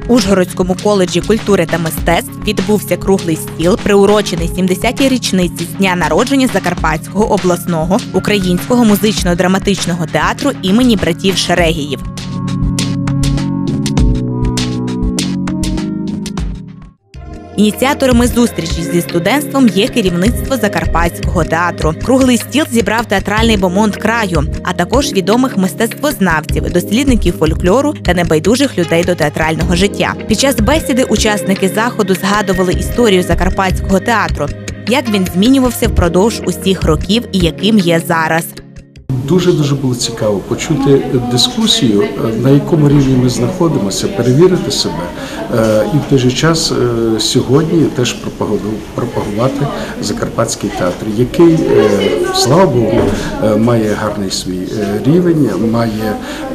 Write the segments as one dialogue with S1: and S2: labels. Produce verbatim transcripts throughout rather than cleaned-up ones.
S1: Ужгородському коледжі культури та мистецтв відбувся круглий стіл, приурочений сімдесятій річниці з дня народження Закарпатського обласного українського музично-драматичного театру імені братів Шерегіїв. Ініціаторами зустрічі зі студентством є керівництво Закарпатського театру. Круглий стіл зібрав театральний бомонд краю, а також відомих мистецтвознавців, дослідників фольклору та небайдужих людей до театрального життя. Під час бесіди учасники заходу згадували історію Закарпатського театру, як він змінювався впродовж усіх років і яким є зараз.
S2: Дуже-дуже було цікаво почути дискусію, на якому рівні ми знаходимося, перевірити себе і в той же час сьогодні теж пропагувати Закарпатський театр, який, слава Богу, має гарний свій рівень, має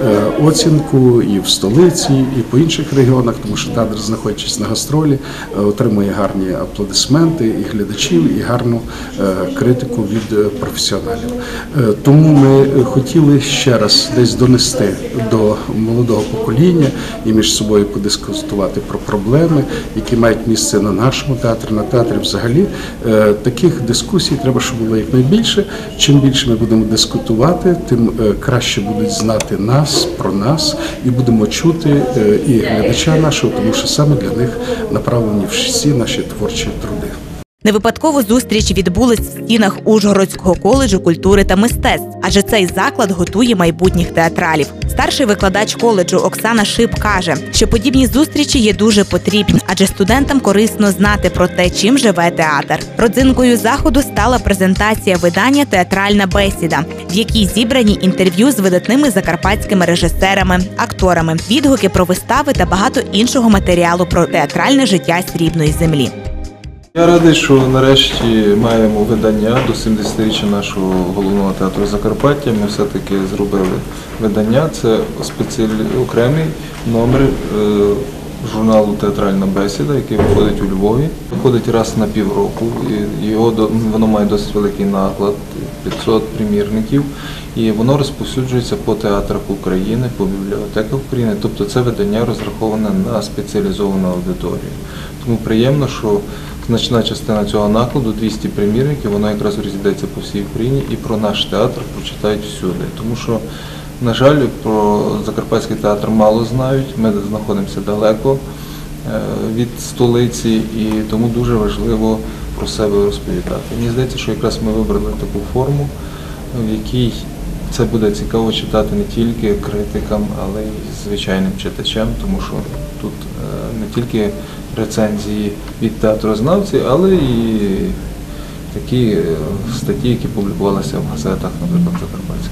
S2: оцінку і в столиці, і по інших регіонах, тому що театр, знаходячись на гастролі, отримує гарні аплодисменти і глядачів, і гарну критику від професіоналів. Тому ми Ми хотіли ще раз десь донести до молодого покоління і між собою подискутувати про проблеми, які мають місце на нашому театрі, на театрі взагалі. Таких дискусій треба, щоб було якнайбільше. Чим більше ми будемо дискутувати, тим краще будуть знати нас, про нас, і будемо чути і глядача нашого, тому що саме для них направлені всі наші творчі труди.
S1: Не випадково зустріч відбулась в стінах Ужгородського коледжу культури та мистецтв, адже цей заклад готує майбутніх театралів. Старший викладач коледжу Оксана Шип каже, що подібні зустрічі є дуже потрібні, адже студентам корисно знати про те, чим живе театр. Родзинкою заходу стала презентація видання «Театральна бесіда», в якій зібрані інтерв'ю з видатними закарпатськими режисерами, акторами, відгуки про вистави та багато іншого матеріалу про театральне життя Срібної землі.
S3: Я радий, що нарешті маємо видання до сімдесятиріччя нашого головного театру Закарпаття. Ми все-таки зробили видання. Це спеціальний окремий номер журналу «Театральна бесіда», який виходить у Львові. Виходить раз на півроку. Його, воно має досить великий наклад, п'ятсот примірників. І воно розповсюджується по театрах України, по бібліотеках України. Тобто це видання розраховане на спеціалізовану аудиторію. Тому приємно, що значна частина цього накладу, двісті примірників, воно якраз розійдеться по всій Україні і про наш театр прочитають всюди. Тому що, на жаль, про Закарпатський театр мало знають, ми знаходимося далеко від столиці і тому дуже важливо про себе розповідати. Мені здається, що якраз ми вибрали таку форму, в якій це буде цікаво читати не тільки критикам, але й звичайним читачам, тому що тут не тільки рецензії від театрознавців, але і такі статті, які публікувалися в газетах, наприклад, Закарпатських.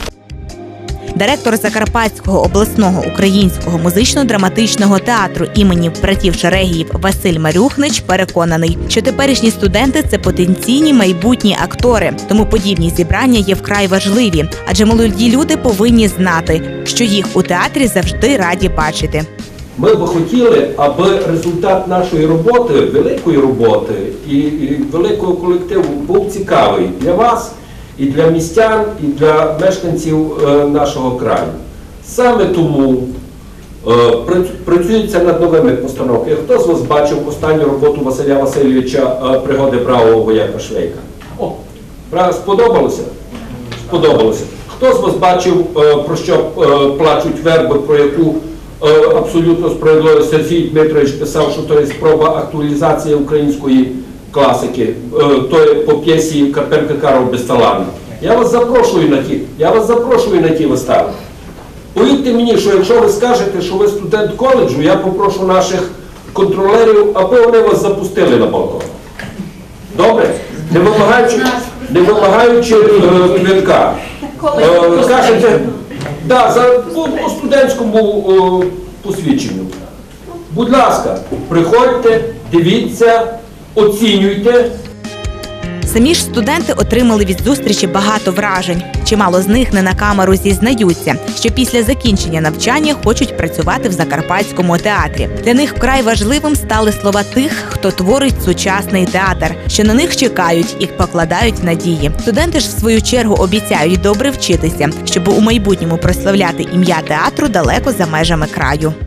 S1: Директор Закарпатського обласного українського музично-драматичного театру імені братів Шерегіїв Василь Марюхнич переконаний, що теперішні студенти – це потенційні майбутні актори. Тому подібні зібрання є вкрай важливі, адже молоді люди повинні знати, що їх у театрі завжди раді бачити.
S4: Ми б хотіли, аби результат нашої роботи, великої роботи і, і великого колективу був цікавий для вас, і для містян, і для мешканців е, нашого краю. Саме тому е, працюється над новими постановками. Хто з вас бачив останню роботу Василя Васильовича е, «Пригоди бравого вояка Швейка»? О, сподобалося? Сподобалося. Хто з вас бачив, е, про що е, плачуть верби, про яку абсолютно справедливо Сергій Дмитрович писав, що то є спроба актуалізації української класики, то є по п'єсі Карпенка Карл Безталанний. Я вас запрошую на ті, я вас запрошую на ті вистави. Повірте мені, що якщо ви скажете, що ви студент коледжу, я попрошу наших контролерів, аби вони вас запустили на балкон. Добре? Не вимагаючи, не вимагаючи квитка. Скажете, да, за, по, по студентському о, посвідченню. Будь ласка, приходьте, дивіться, оцінюйте.
S1: Самі ж студенти отримали від зустрічі багато вражень. Чимало з них не на камеру зізнаються, що після закінчення навчання хочуть працювати в Закарпатському театрі. Для них вкрай важливим стали слова тих, хто творить сучасний театр, що на них чекають і покладають надії. Студенти ж в свою чергу обіцяють добре вчитися, щоб у майбутньому прославляти ім'я театру далеко за межами краю.